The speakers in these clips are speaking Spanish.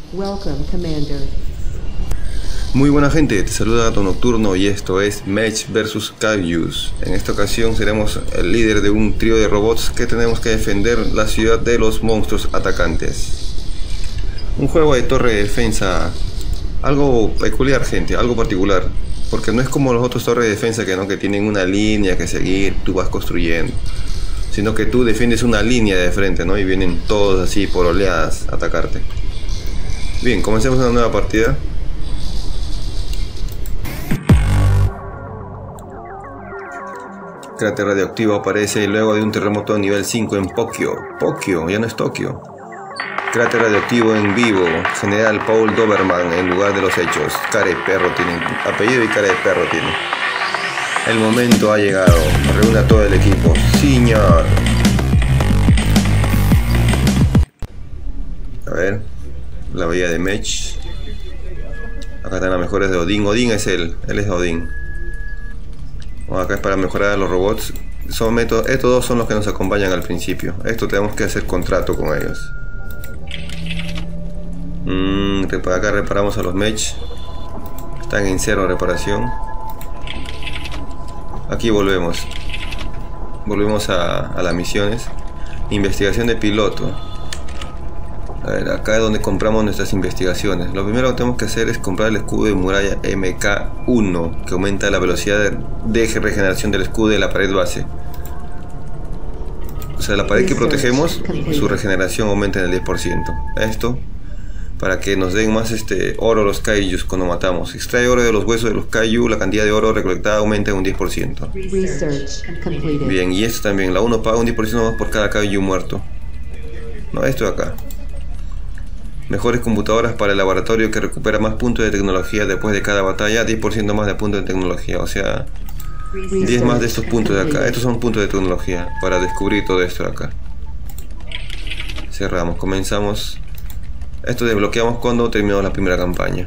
Welcome, Commander. Muy buena gente, te saluda Gato Nocturno y esto es Mech vs Kaijus. En esta ocasión seremos el líder de un trío de robots que tenemos que defender la ciudad de los monstruos atacantes. Un juego de torre de defensa, algo peculiar gente, algo particular. Porque no es como los otros torres de defensa que tienen una línea que seguir, tú vas construyendo. Sino que tú defiendes una línea de frente, ¿no? Y vienen todos así por oleadas a atacarte. Bien, comencemos una nueva partida. Cráter radioactivo aparece luego de un terremoto nivel 5 en Tokio. Tokio, ya no es Tokio. Cráter radioactivo en vivo. General Paul Doberman en lugar de los hechos. Cara de perro tiene. Apellido y cara de perro tiene. El momento ha llegado. Reúne a todo el equipo. Señor. A ver. La bahía de Mech. Acá están las mejores de Odín. Odín es él. Él es Odín. Acá es para mejorar a los robots. Estos dos son los que nos acompañan al principio. Esto tenemos que hacer contrato con ellos. Acá reparamos a los Mech. Están en cero reparación. Aquí volvemos. Volvemos a las misiones. Investigación de piloto. A ver, acá es donde compramos nuestras investigaciones. Lo primero que tenemos que hacer es comprar el escudo de muralla MK1, que aumenta la velocidad de regeneración del escudo de la pared base. O sea, la pared que protegemos, su regeneración aumenta en el 10%. Esto para que nos den más oro los kaijus cuando matamos. Extrae oro de los huesos de los kaiju, la cantidad de oro recolectada aumenta en un 10%. Bien, y esto también, la 1 paga un 10% más por cada kaiju muerto. No, esto de acá. Mejores computadoras para el laboratorio que recupera más puntos de tecnología después de cada batalla, 10% más de puntos de tecnología, o sea, 10 más de estos puntos de acá. Estos son puntos de tecnología para descubrir todo esto de acá. Cerramos, comenzamos. Esto desbloqueamos cuando terminamos la primera campaña.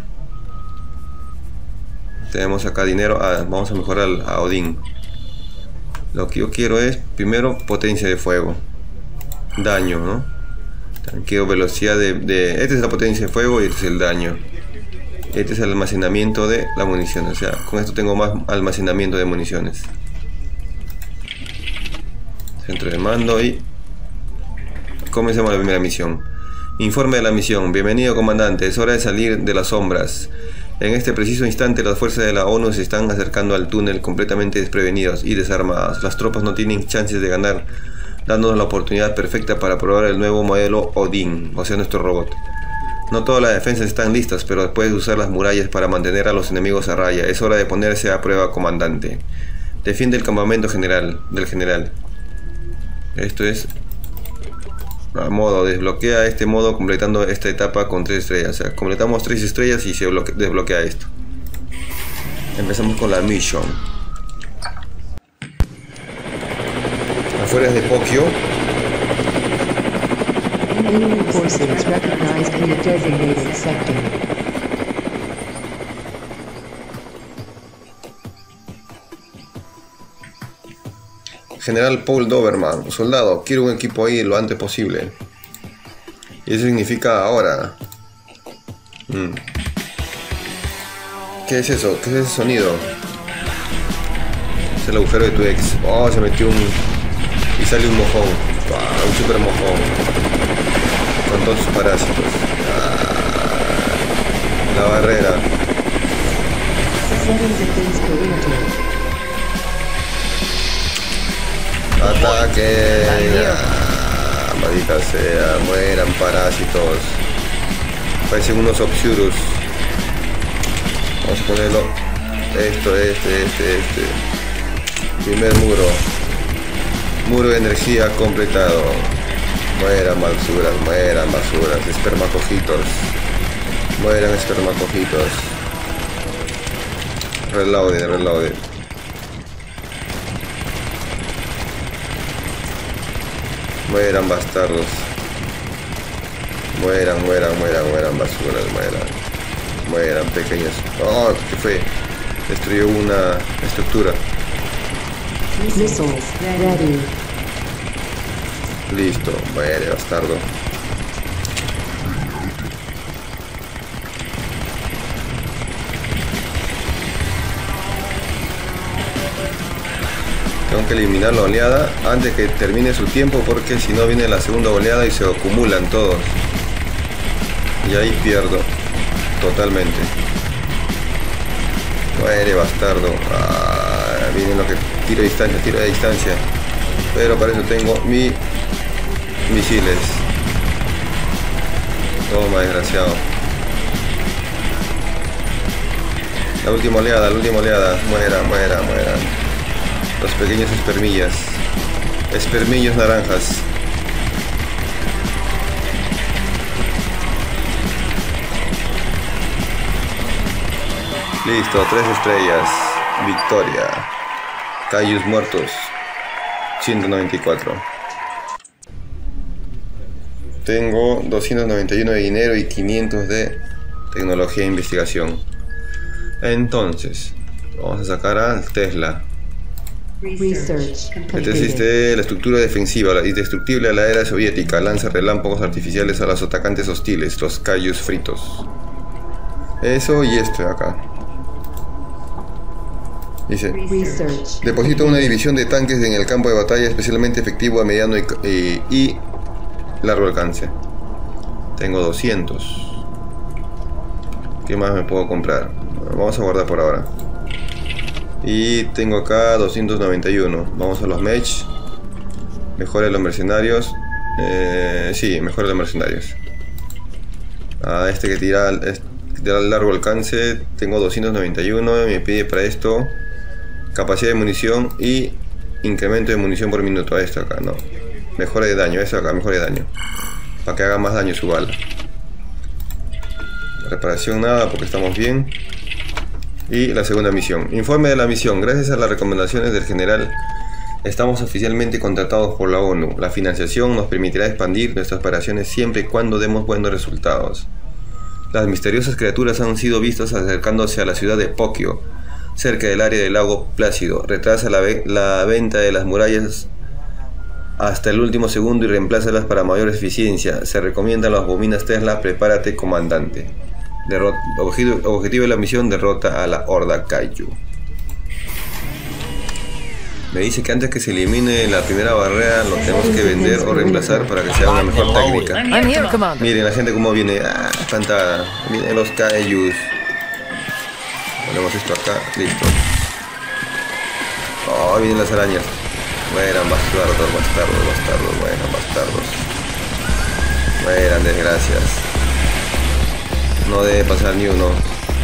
Tenemos acá dinero. Vamos a mejorar a Odín. Lo que yo quiero es, primero, potencia de fuego. Daño, ¿no? Quiero velocidad esta es la potencia de fuego y este es el daño. Este es el almacenamiento de la munición. O sea, con esto tengo más almacenamiento de municiones. Centro de mando y comencemos la primera misión. Informe de la misión. Bienvenido, comandante. Es hora de salir de las sombras. En este preciso instante las fuerzas de la ONU se están acercando al túnel completamente desprevenidos y desarmadas. Las tropas no tienen chances de ganar, dándonos la oportunidad perfecta para probar el nuevo modelo Odín, o sea, nuestro robot. No todas las defensas están listas, pero puedes usar las murallas para mantener a los enemigos a raya. Es hora de ponerse a prueba, comandante. Defiende el campamento del general. Esto es a modo, desbloquea este modo completando esta etapa con 3 estrellas. O sea, completamos 3 estrellas y se desbloquea esto. Empezamos con la mission. Afuera de Tokio. Enemy forces recognized in the designated sector. General Paul Doberman. Soldado, quiero un equipo ahí lo antes posible. Y eso significa ahora. ¿Qué es eso? ¿Qué es ese sonido? Es el agujero de tu ex. Oh, se metió y sale un mojón. Un super mojón. Con todos sus parásitos. La barrera. ¡Ataque! Maldita sea, mueran parásitos. Parecen unos Obsurus. Vamos a ponerlo. Primer muro. Muro de energía completado. Mueran basuras, espermacogitos. Mueran espermacogitos. Reloading. Mueran bastardos. Mueran basuras, mueran pequeños. Oh, ¿qué fue? Destruyó una estructura. Missiles ready. Listo, muere bastardo. Tengo que eliminar la oleada antes que termine su tiempo, porque si no viene la segunda oleada y se acumulan todos. Y ahí pierdo totalmente. Muere, bastardo. Viene lo que tiro de distancia. Pero para eso tengo mis misiles. Toma, desgraciado. La última oleada. Muera. Los pequeños espermillos naranjas. Listo, 3 estrellas. Victoria. Kaijus muertos. 194. Tengo 291 de dinero y 500 de tecnología e investigación. Entonces, vamos a sacar al Tesla. Este existe la estructura defensiva indestructible a la era soviética. Lanza relámpagos artificiales a los atacantes hostiles, los Kaijus fritos. Eso y esto de acá. Dice: deposita una división de tanques en el campo de batalla especialmente efectivo a mediano y largo alcance. Tengo 200. ¿Qué más me puedo comprar? Vamos a guardar por ahora. Y tengo acá 291. Vamos a los match. Mejora los mercenarios. Sí, mejora los mercenarios. Este que tira al largo alcance. Tengo 291. Me pide para esto capacidad de munición y incremento de munición por minuto. Esto acá, no. Mejora de daño, eso acá, mejora de daño. Para que haga más daño su bala. Reparación nada, porque estamos bien. Y la segunda misión. Informe de la misión. Gracias a las recomendaciones del general, estamos oficialmente contratados por la ONU. La financiación nos permitirá expandir nuestras operaciones siempre y cuando demos buenos resultados. Las misteriosas criaturas han sido vistas acercándose a la ciudad de Pokio, cerca del área del lago Plácido. Retrasa la venta de las murallas hasta el último segundo y reemplázalas para mayor eficiencia. Se recomiendan las bobinas Tesla. Prepárate, comandante. Objetivo de la misión: derrota a la horda Kaiju. Me dice que antes que se elimine la primera barrera lo tenemos que vender o reemplazar para que sea una mejor técnica. Miren la gente como viene, espantada. Miren los Kaijus. Ponemos esto acá, listo. Oh, vienen las arañas. Mueran, bastardos, mueran, desgracias. No debe pasar ni uno.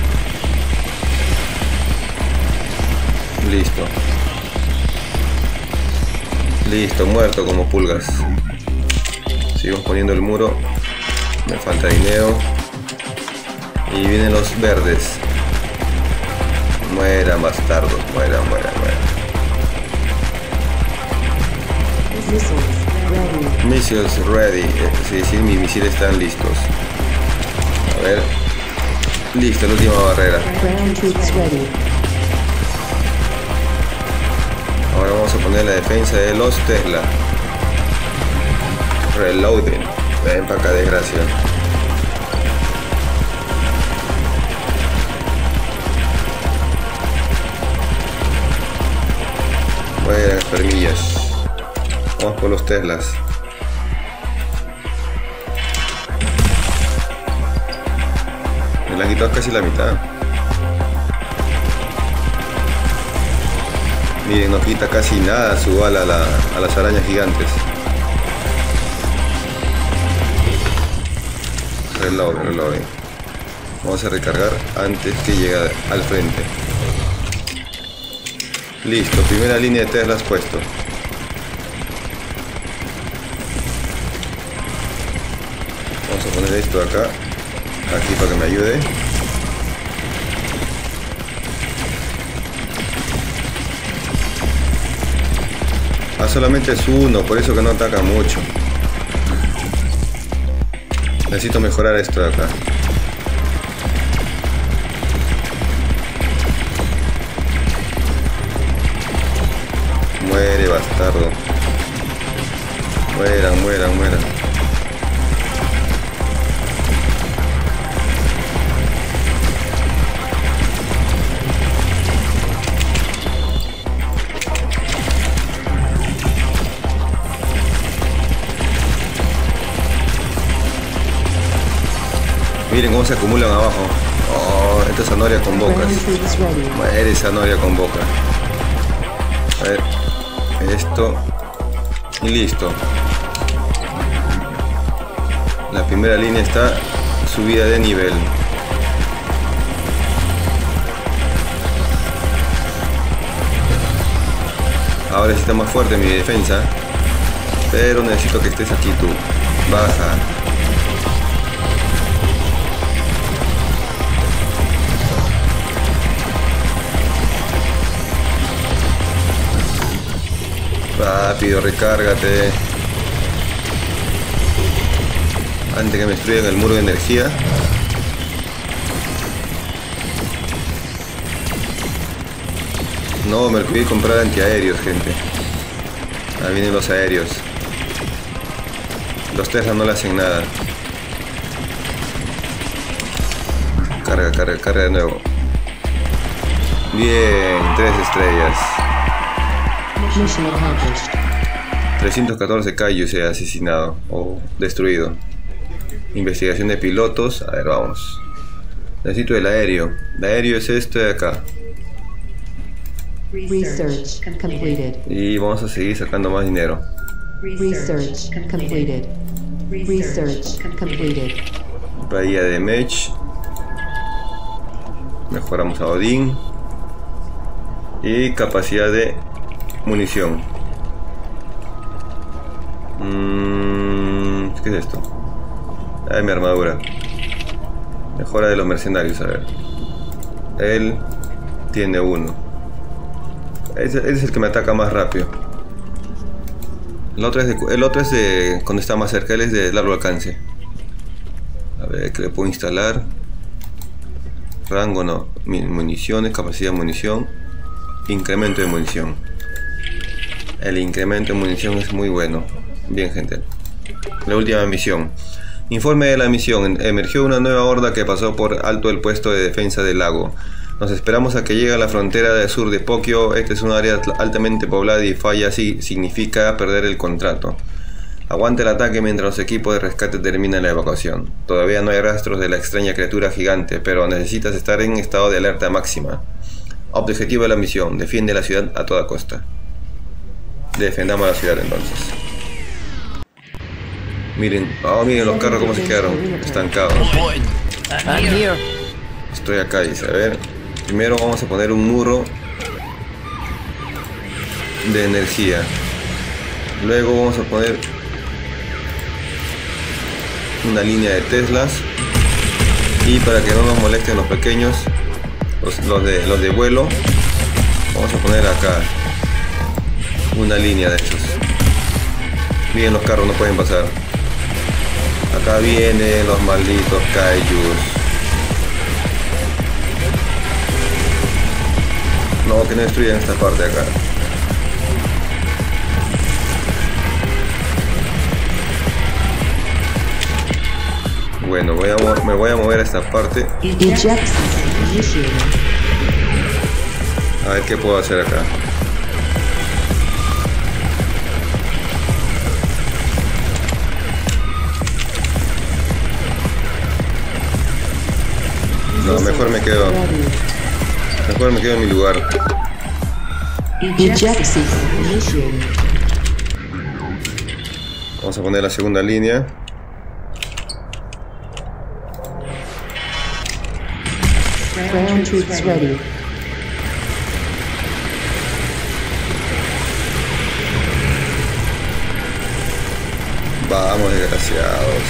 Listo, muerto como pulgas. Sigo poniendo el muro. Me falta dinero. Y vienen los verdes. Mueran, bastardos, mueran. Missiles ready. Sí, mis misiles están listos. A ver. Listo, la última barrera. Ahora vamos a poner la defensa de los Tesla. Reloading. Ven para acá, desgracia. Mueran, espermillas. Vamos por los Teslas. Me la han quitado casi la mitad. Miren, no quita casi nada su bala a las arañas gigantes. Reloading. Vamos a recargar antes que llegue al frente. Listo, primera línea de Teslas puesto. Vamos a poner esto acá, aquí para que me ayude. Solamente es uno, por eso que no ataca mucho. Necesito mejorar esto de acá. Muere, bastardo. Mueran. miren cómo se acumulan abajo. Oh, esta zanahoria con bocas. Ground troops ready. Muere zanahoria con boca. A ver, esto y listo. La primera línea está subida de nivel. Ahora sí está más fuerte mi defensa, pero necesito que estés aquí tú. Baja. Rápido, recárgate. Antes que me destruyan el muro de energía. No, me olvidé comprar antiaéreos, gente. Ahí vienen los aéreos. Los Tesla no le hacen nada. Carga, carga, carga de nuevo. Bien, 3 estrellas. Mission accomplished. 314 Kaiju se ha asesinado o destruido. Investigación de pilotos. A ver, vamos. Necesito el aéreo. El aéreo es este de acá. Research completed. Y vamos a seguir sacando más dinero. Research completed. Research completed. Bahía de Mech. Mejoramos a Odín. Y capacidad de munición. ¿Qué es esto? Ah, mi armadura. Mejora de los mercenarios, a ver. Él tiene uno. Ese es el que me ataca más rápido. El otro es de cuando está más cerca, él es de largo alcance. A ver, ¿qué le puedo instalar? Rango no. Municiones, capacidad de munición. Incremento de munición. El incremento de munición es muy bueno. Bien, gente. La última misión. Informe de la misión. Emergió una nueva horda que pasó por alto el puesto de defensa del lago. Nos esperamos a que llegue a la frontera del sur de Tokio. Este es un área altamente poblada y falla así significa perder el contrato. Aguante el ataque mientras los equipos de rescate terminan la evacuación. Todavía no hay rastros de la extraña criatura gigante, pero necesitas estar en estado de alerta máxima. Objetivo de la misión. Defiende la ciudad a toda costa. Defendamos la ciudad entonces. Miren, miren los carros cómo se quedaron estancados. Estoy acá, dice, a ver. Primero vamos a poner un muro de energía. Luego vamos a poner una línea de Teslas. Y para que no nos molesten los pequeños, los de vuelo, vamos a poner acá una línea de estos. Miren, los carros no pueden pasar. Acá vienen los malditos Kaijus. No, que no destruyan esta parte de acá. Bueno, me voy a mover a esta parte. A ver qué puedo hacer acá. No, mejor me quedo en mi lugar. Vamos a poner la segunda línea. Ground troops ready. Vamos, desgraciados.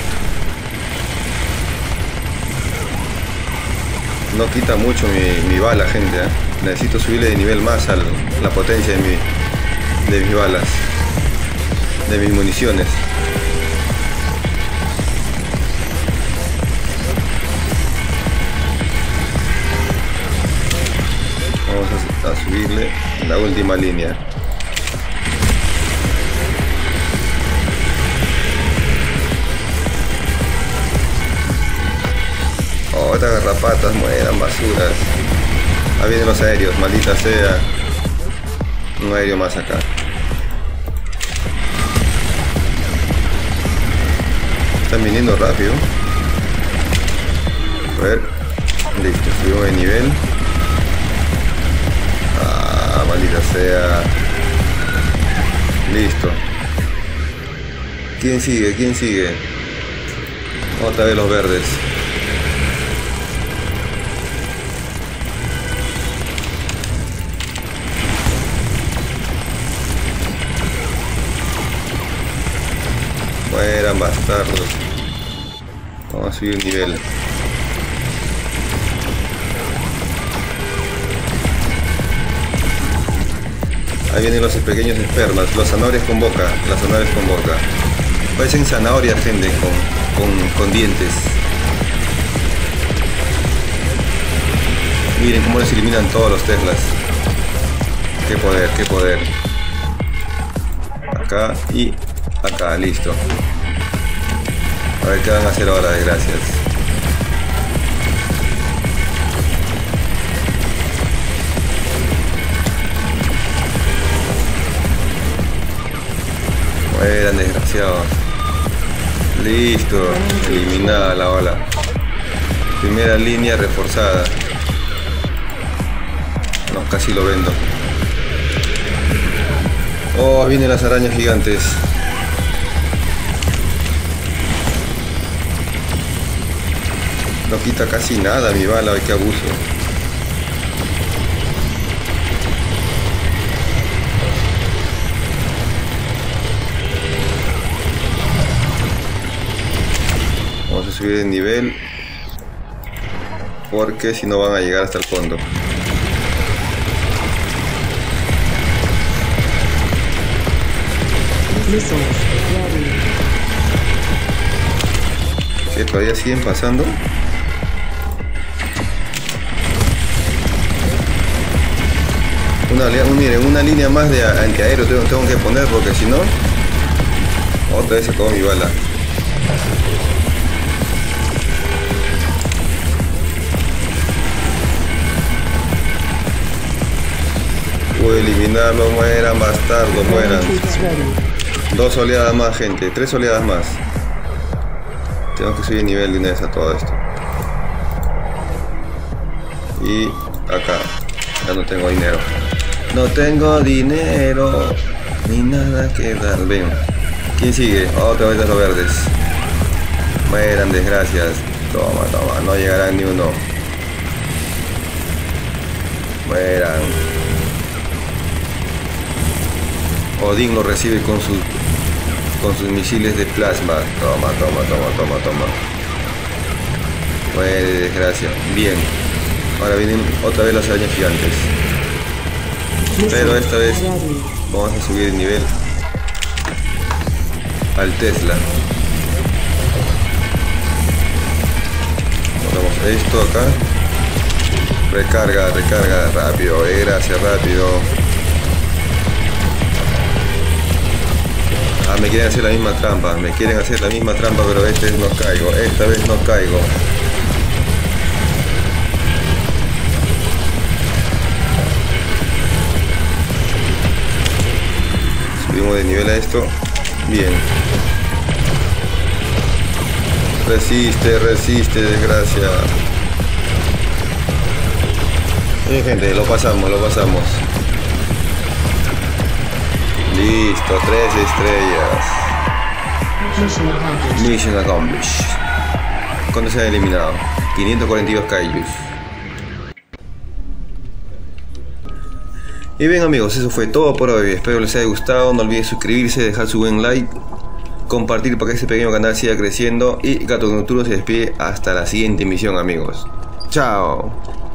No quita mucho mi bala, gente, ¿eh? Necesito subirle de nivel más a la potencia de mis balas, de mis municiones. Vamos a subirle la última línea. Oh, estas garrapatas mueran, basuras. Ahí vienen los aéreos, maldita sea. Un aéreo más acá. Están viniendo rápido. A ver. Listo, subimos de nivel. Ah, maldita sea. Listo. ¿Quién sigue? ¿Quién sigue? Otra vez los verdes. Mueran bastardos. Vamos a subir un nivel. Ahí vienen los pequeños espermas, los zanahorias con boca, las zanahorias con boca. Parecen zanahorias, gente, con dientes. Miren cómo les eliminan todos los Teslas. Qué poder, qué poder. Acá y acá, listo. A ver qué van a hacer ahora, gracias. Eran desgraciados. Listo, eliminada la ola. Primera línea reforzada. No, casi lo vendo. Oh, vienen las arañas gigantes. No quita casi nada mi bala, qué abuso. Vamos a subir de nivel, porque si no van a llegar hasta el fondo. ¿Sí? ¿Todavía siguen pasando? Miren, una línea más de antiaéreo tengo que poner, porque si no, otra vez se acabó mi bala. Puedo eliminarlo, mueran bastardos, mueran. 2 oleadas más, gente, 3 oleadas más. Tengo que subir nivel de una vez a todo esto. Y acá, ya no tengo dinero. No tengo dinero, ni nada que dar. Ven, ¿quién sigue? Otra vez de los verdes. Mueran, desgracias. Toma, toma, no llegarán ni uno. Mueran. Odín lo recibe con sus misiles de plasma. Toma, toma, toma, toma, toma. Muere, desgracia. Bien. Ahora vienen otra vez las arañas gigantes. Pero esta vez vamos a subir el nivel al Tesla. Ponemos esto acá. Recarga, recarga, rápido, gracias, rápido. Ah, me quieren hacer la misma trampa, pero esta vez no caigo, Subimos de nivel a esto. Bien. Resiste, resiste, desgracia. Bien, gente, lo pasamos. Listo, 3 estrellas. Mission accomplished. ¿Cuándo se han eliminado? 542 kaijus. Y bien, amigos, eso fue todo por hoy. Espero les haya gustado. No olviden suscribirse, dejar su buen like, compartir para que este pequeño canal siga creciendo. Y Gato Nocturno se despide hasta la siguiente emisión, amigos. Chao.